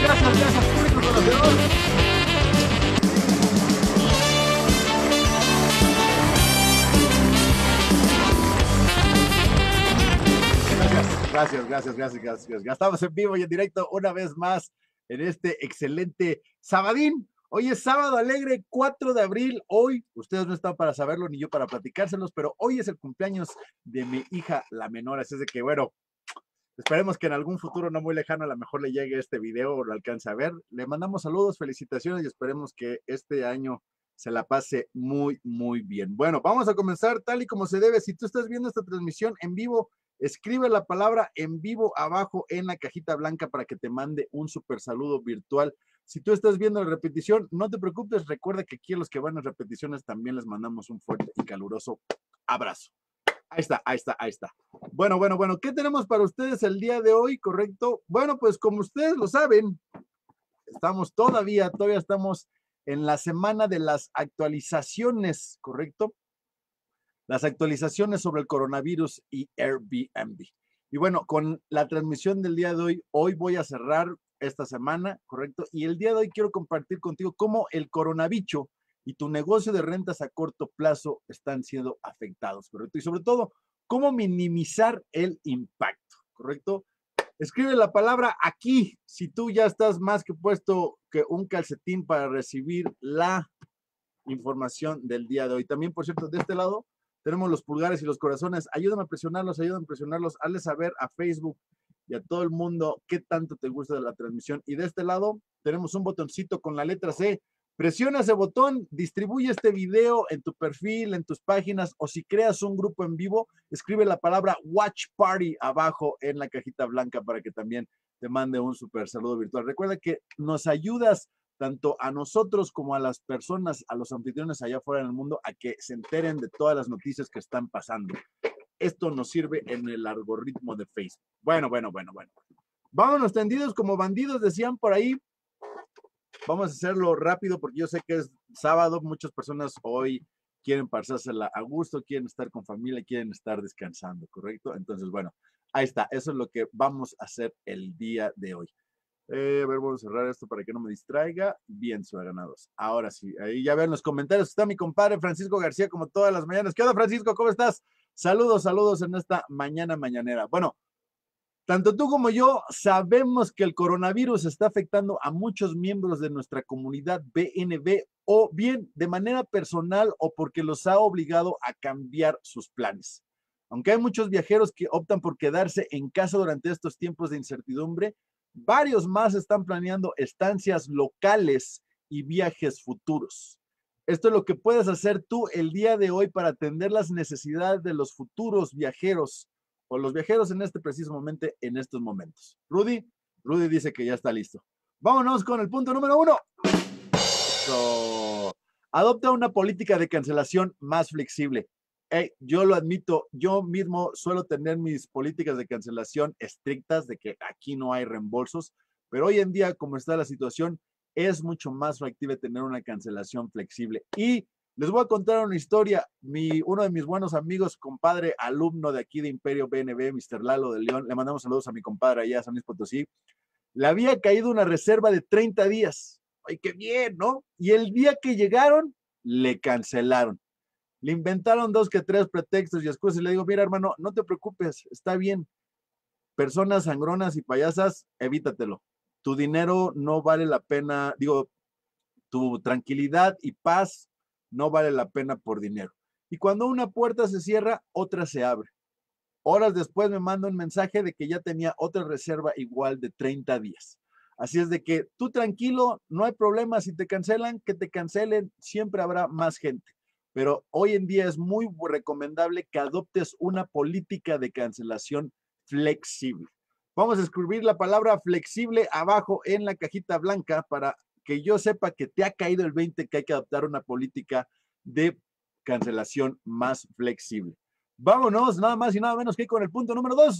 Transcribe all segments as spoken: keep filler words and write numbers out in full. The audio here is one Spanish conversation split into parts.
gracias, gracias, público conocedor. Gracias, gracias, gracias, gracias. Ya estamos en vivo y en directo una vez más en este excelente sabadín. Hoy es sábado alegre, cuatro de abril. Hoy, ustedes no están para saberlo ni yo para platicárselos, pero hoy es el cumpleaños de mi hija, la menor. Así es de que, bueno, esperemos que en algún futuro no muy lejano a lo mejor le llegue este video o lo alcance a ver. Le mandamos saludos, felicitaciones y esperemos que este año se la pase muy, muy bien. Bueno, vamos a comenzar tal y como se debe. Si tú estás viendo esta transmisión en vivo, escribe la palabra en vivo abajo en la cajita blanca para que te mande un super saludo virtual. Si tú estás viendo la repetición, no te preocupes, recuerda que aquí a los que van a repeticiones también les mandamos un fuerte y caluroso abrazo. Ahí está, ahí está, ahí está. Bueno, bueno, bueno, ¿qué tenemos para ustedes el día de hoy? ¿Correcto? Bueno, pues como ustedes lo saben, estamos todavía, todavía estamos en la semana de las actualizaciones, ¿correcto? Las actualizaciones sobre el coronavirus y Airbnb. Y bueno, con la transmisión del día de hoy, hoy voy a cerrar esta semana, ¿correcto? Y el día de hoy quiero compartir contigo cómo el coronavirus y tu negocio de rentas a corto plazo están siendo afectados, ¿correcto? Y sobre todo, cómo minimizar el impacto, ¿correcto? Escribe la palabra aquí si tú ya estás más que puesto que un calcetín para recibir la información del día de hoy. También, por cierto, de este lado tenemos los pulgares y los corazones. Ayúdame a presionarlos, ayúdame a presionarlos. Hazle saber a Facebook y a todo el mundo qué tanto te gusta de la transmisión. Y de este lado tenemos un botoncito con la letra C. Presiona ese botón, distribuye este video en tu perfil, en tus páginas, o si creas un grupo en vivo, escribe la palabra Watch Party abajo en la cajita blanca para que también te mande un super saludo virtual. Recuerda que nos ayudas tanto a nosotros como a las personas, a los anfitriones allá afuera en el mundo, a que se enteren de todas las noticias que están pasando. Esto nos sirve en el algoritmo de Facebook. Bueno, bueno, bueno, bueno. Vámonos tendidos como bandidos, decían por ahí. Vamos a hacerlo rápido porque yo sé que es sábado. Muchas personas hoy quieren pasársela a gusto, quieren estar con familia, quieren estar descansando, ¿correcto? Entonces, bueno, ahí está. Eso es lo que vamos a hacer el día de hoy. Eh, a ver, vamos a cerrar esto para que no me distraiga. Bien, ciudadanos. Ahora sí, ahí ya ven los comentarios. Está mi compadre Francisco García, como todas las mañanas. ¿Qué onda, Francisco? ¿Cómo estás? Saludos, saludos en esta mañana mañanera. Bueno, tanto tú como yo sabemos que el coronavirus está afectando a muchos miembros de nuestra comunidad B N B, o bien de manera personal o porque los ha obligado a cambiar sus planes. Aunque hay muchos viajeros que optan por quedarse en casa durante estos tiempos de incertidumbre, varios más están planeando estancias locales y viajes futuros. Esto es lo que puedes hacer tú el día de hoy para atender las necesidades de los futuros viajeros o los viajeros en este preciso momento, en estos momentos. Rudy, Rudy dice que ya está listo. Vámonos con el punto número uno. So, adopta una política de cancelación más flexible. Hey, yo lo admito, yo mismo suelo tener mis políticas de cancelación estrictas, de que aquí no hay reembolsos, pero hoy en día, como está la situación, es mucho más factible tener una cancelación flexible. Y les voy a contar una historia. Mi, uno de mis buenos amigos, compadre, alumno de aquí de Imperio B N B, mister Lalo de León, le mandamos saludos a mi compadre allá a San Luis Potosí, le había caído una reserva de treinta días. ¡Ay, qué bien!, ¿no? Y el día que llegaron, le cancelaron. Le inventaron dos que tres pretextos y excusas. Y le digo, mira, hermano, no te preocupes, está bien. Personas sangronas y payasas, evítatelo. Tu dinero no vale la pena, digo, tu tranquilidad y paz no vale la pena por dinero. Y cuando una puerta se cierra, otra se abre. Horas después me manda un mensaje de que ya tenía otra reserva igual de treinta días. Así es de que tú tranquilo, no hay problema. Si te cancelan, que te cancelen, siempre habrá más gente. Pero hoy en día es muy recomendable que adoptes una política de cancelación flexible. Vamos a escribir la palabra flexible abajo en la cajita blanca para que yo sepa que te ha caído el veinte, que hay que adoptar una política de cancelación más flexible. Vámonos, nada más y nada menos que con el punto número dos.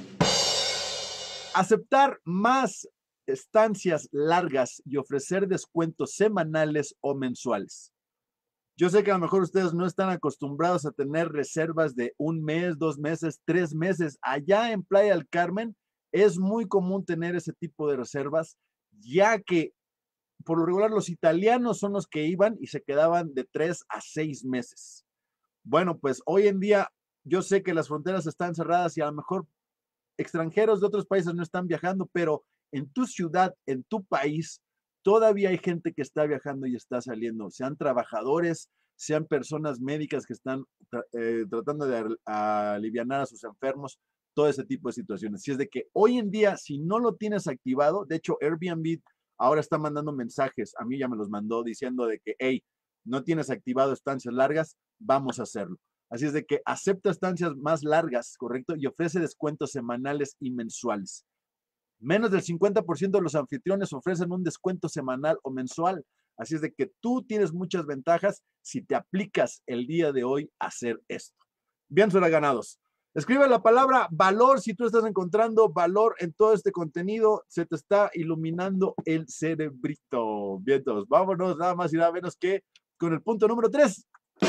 Aceptar más estancias largas y ofrecer descuentos semanales o mensuales. Yo sé que a lo mejor ustedes no están acostumbrados a tener reservas de un mes, dos meses, tres meses. Allá en Playa del Carmen es muy común tener ese tipo de reservas ya que por lo regular los italianos son los que iban y se quedaban de tres a seis meses. Bueno, pues hoy en día yo sé que las fronteras están cerradas y a lo mejor extranjeros de otros países no están viajando, pero en tu ciudad, en tu país, todavía hay gente que está viajando y está saliendo, sean trabajadores, sean personas médicas que están eh, tratando de aliviar a sus enfermos, todo ese tipo de situaciones. Si es de que hoy en día, si no lo tienes activado, de hecho Airbnb ahora está mandando mensajes, a mí ya me los mandó diciendo de que, hey, no tienes activado estancias largas, vamos a hacerlo. Así es de que acepta estancias más largas, ¿correcto? Y ofrece descuentos semanales y mensuales. Menos del cincuenta por ciento de los anfitriones ofrecen un descuento semanal o mensual. Así es de que tú tienes muchas ventajas si te aplicas el día de hoy a hacer esto. Bien, ganados. Escribe la palabra valor si tú estás encontrando valor en todo este contenido. Se te está iluminando el cerebrito. Bien, entonces, vámonos nada más y nada menos que con el punto número tres.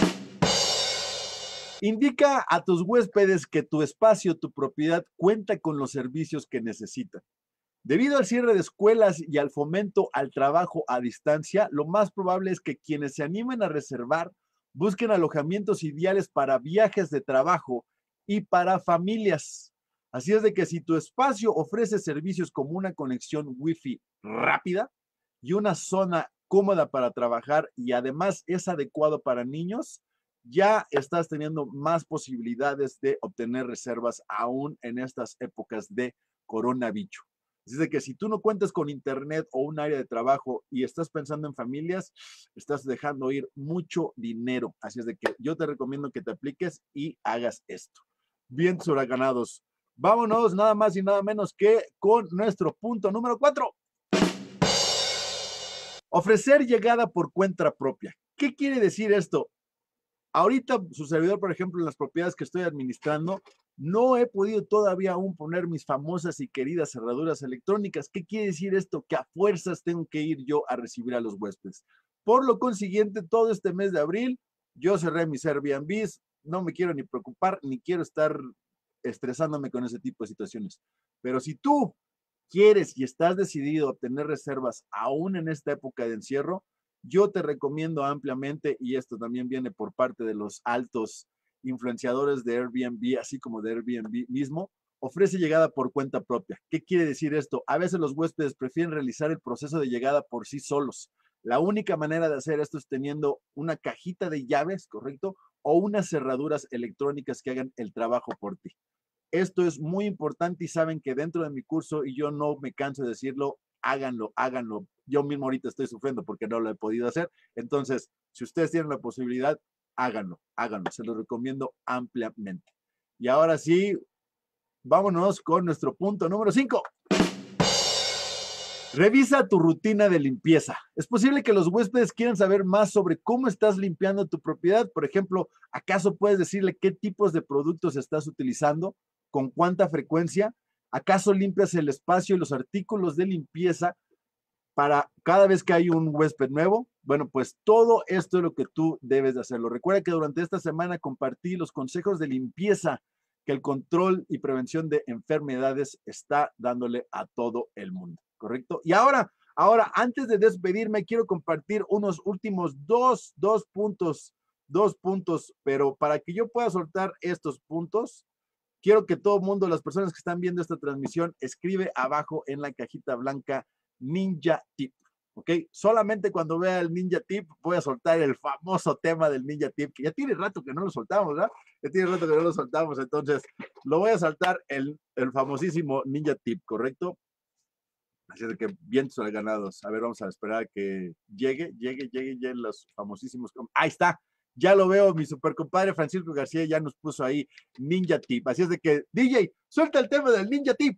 Indica a tus huéspedes que tu espacio, tu propiedad, cuenta con los servicios que necesitan. Debido al cierre de escuelas y al fomento al trabajo a distancia, lo más probable es que quienes se animen a reservar busquen alojamientos ideales para viajes de trabajo y para familias. Así es de que si tu espacio ofrece servicios como una conexión Wi-Fi rápida y una zona cómoda para trabajar y además es adecuado para niños, ya estás teniendo más posibilidades de obtener reservas aún en estas épocas de coronavirus. Así de que si tú no cuentas con internet o un área de trabajo y estás pensando en familias, estás dejando ir mucho dinero. Así es de que yo te recomiendo que te apliques y hagas esto. Bien, huracanados. Vámonos nada más y nada menos que con nuestro punto número cuatro. Ofrecer llegada por cuenta propia. ¿Qué quiere decir esto? Ahorita su servidor, por ejemplo, en las propiedades que estoy administrando, no he podido todavía aún poner mis famosas y queridas cerraduras electrónicas. ¿Qué quiere decir esto? Que a fuerzas tengo que ir yo a recibir a los huéspedes. Por lo consiguiente, todo este mes de abril, yo cerré mis Airbnbs, no me quiero ni preocupar, ni quiero estar estresándome con ese tipo de situaciones. Pero si tú quieres y estás decidido a obtener reservas aún en esta época de encierro, yo te recomiendo ampliamente, y esto también viene por parte de los altos influenciadores de Airbnb, así como de Airbnb mismo, ofrece llegada por cuenta propia. ¿Qué quiere decir esto? A veces los huéspedes prefieren realizar el proceso de llegada por sí solos. La única manera de hacer esto es teniendo una cajita de llaves, ¿correcto? O unas cerraduras electrónicas que hagan el trabajo por ti. Esto es muy importante y saben que dentro de mi curso, y yo no me canso de decirlo, háganlo, háganlo. Yo mismo ahorita estoy sufriendo porque no lo he podido hacer. Entonces, si ustedes tienen la posibilidad, háganlo, háganlo. Se lo recomiendo ampliamente. Y ahora sí, vámonos con nuestro punto número cinco. Revisa tu rutina de limpieza. Es posible que los huéspedes quieran saber más sobre cómo estás limpiando tu propiedad. Por ejemplo, ¿acaso puedes decirle qué tipos de productos estás utilizando? ¿Con cuánta frecuencia? ¿Acaso limpias el espacio y los artículos de limpieza para cada vez que hay un huésped nuevo? Bueno, pues todo esto es lo que tú debes de hacerlo. Recuerda que durante esta semana compartí los consejos de limpieza que el control y prevención de enfermedades está dándole a todo el mundo, ¿correcto? Y ahora, ahora, antes de despedirme, quiero compartir unos últimos dos, dos puntos, dos puntos, pero para que yo pueda soltar estos puntos, quiero que todo el mundo, las personas que están viendo esta transmisión, escribe abajo en la cajita blanca Ninja Tip, ¿ok? Solamente cuando vea el Ninja Tip voy a soltar el famoso tema del Ninja Tip, que ya tiene rato que no lo soltamos, ¿verdad? Ya tiene rato que no lo soltamos, entonces lo voy a saltar el, el famosísimo Ninja Tip, ¿correcto? Así de que bien ganados. A ver, vamos a esperar a que llegue, llegue, llegue, lleguen los famosísimos. Ahí está. Ya lo veo, mi super compadre Francisco García ya nos puso ahí Ninja Tip. Así es de que, D J, suelta el tema del Ninja Tip.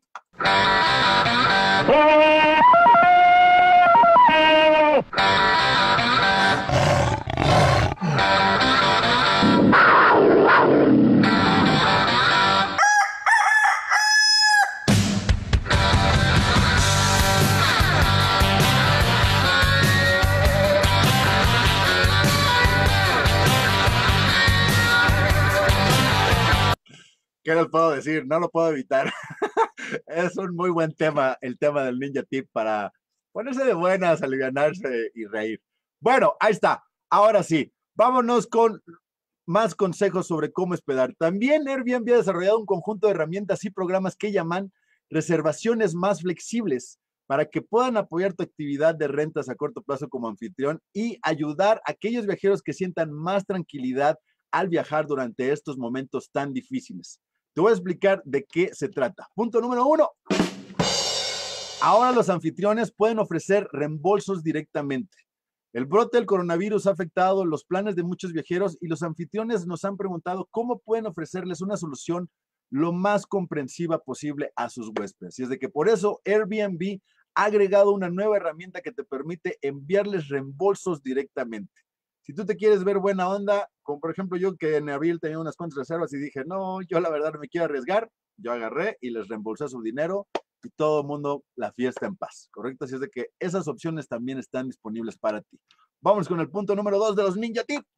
¿Qué les puedo decir? No lo puedo evitar. Es un muy buen tema, el tema del Ninja Tip para, ponerse de buenas, alivianarse y reír. Bueno, ahí está. Ahora sí, vámonos con más consejos sobre cómo hospedar. También Airbnb ha desarrollado un conjunto de herramientas y programas que llaman reservaciones más flexibles para que puedan apoyar tu actividad de rentas a corto plazo como anfitrión y ayudar a aquellos viajeros que sientan más tranquilidad al viajar durante estos momentos tan difíciles. Te voy a explicar de qué se trata. Punto número uno. Ahora los anfitriones pueden ofrecer reembolsos directamente. El brote del coronavirus ha afectado los planes de muchos viajeros y los anfitriones nos han preguntado cómo pueden ofrecerles una solución lo más comprensiva posible a sus huéspedes. Y es de que por eso Airbnb ha agregado una nueva herramienta que te permite enviarles reembolsos directamente. Si tú te quieres ver buena onda, como por ejemplo yo que en abril tenía unas cuantas reservas y dije, no, yo la verdad no me quiero arriesgar, yo agarré y les reembolsé su dinero y todo el mundo la fiesta en paz, ¿correcto? Así es de que esas opciones también están disponibles para ti. Vamos con el punto número dos de los Ninja Tips.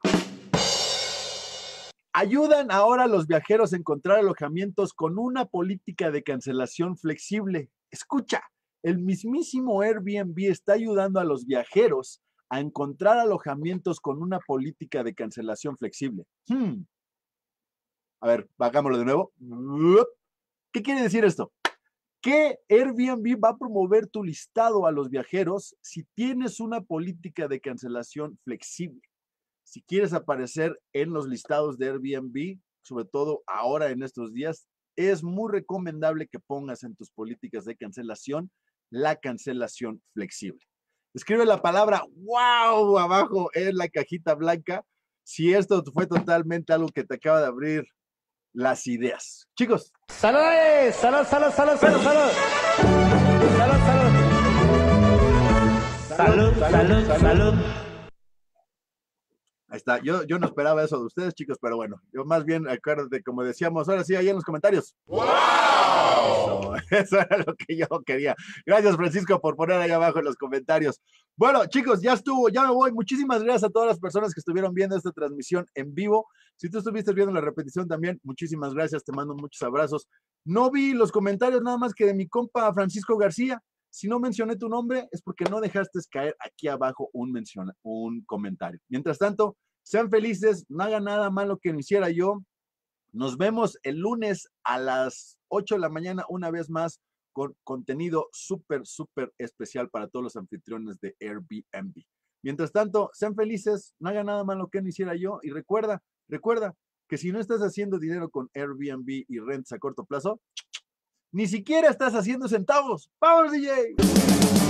Ayudan ahora a los viajeros a encontrar alojamientos con una política de cancelación flexible. Escucha, el mismísimo Airbnb está ayudando a los viajeros a encontrar alojamientos con una política de cancelación flexible. Hmm. A ver, bajámoslo de nuevo. ¿Qué quiere decir esto? Que Airbnb va a promover tu listado a los viajeros si tienes una política de cancelación flexible. Si quieres aparecer en los listados de Airbnb, sobre todo ahora en estos días, es muy recomendable que pongas en tus políticas de cancelación la cancelación flexible. Escribe la palabra wow abajo en la cajita blanca si esto fue totalmente algo que te acaba de abrir las ideas. Chicos. ¡Salud! ¡Salud, salud, salud, salud, salud! ¡Salud, salud! ¡Salud, salud, salud! salud. Ahí está. Yo, yo no esperaba eso de ustedes, chicos, pero bueno, yo más bien, acuérdate, como decíamos, ahora sí, ahí en los comentarios. ¡Wow! Eso, eso era lo que yo quería. Gracias, Francisco, por poner ahí abajo en los comentarios. Bueno, chicos, ya estuvo, ya me voy. Muchísimas gracias a todas las personas que estuvieron viendo esta transmisión en vivo. Si tú estuviste viendo la repetición también, muchísimas gracias, te mando muchos abrazos. No vi los comentarios nada más que de mi compa Francisco García. Si no mencioné tu nombre es porque no dejaste caer aquí abajo un, menciona, un comentario. Mientras tanto, sean felices, no hagan nada malo que no hiciera yo. Nos vemos el lunes a las ocho de la mañana una vez más con contenido súper, súper especial para todos los anfitriones de Airbnb. Mientras tanto, sean felices, no hagan nada malo que no hiciera yo y recuerda, recuerda que si no estás haciendo dinero con Airbnb y rentas a corto plazo, ni siquiera estás haciendo centavos. ¡Vamos, D J!